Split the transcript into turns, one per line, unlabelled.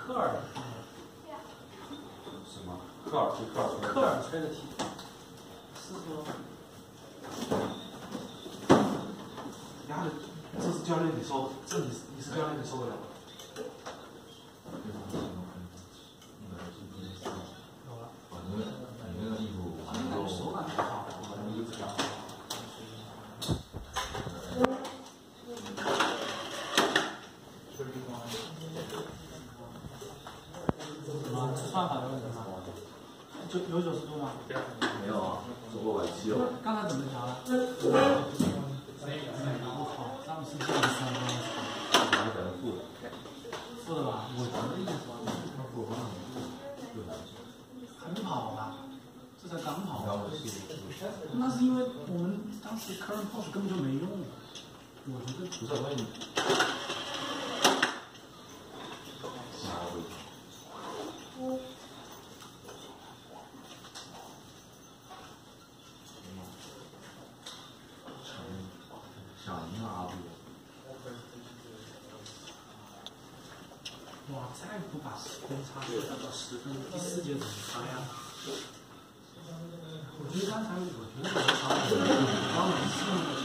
科尔。
什么？科尔
吹的题。是说。
然后这是教练你说，这你是教练你说的了。
你那个衣服完了之后，
手感很好，
我就这样。
什么算法的问题吗？有90度吗？
没有啊，超过170了。
刚才怎么调的？我靠，上次降3分。
拿100的负的。
负的吧？我觉得应该是很跑吧，这才刚跑。那是因为我们当时 current push 根本就没用，我觉得
不是问你。想赢阿布。
哇，再不把分差扩大到10分，第4节怎么发呀？我觉得刚才我们刚每次。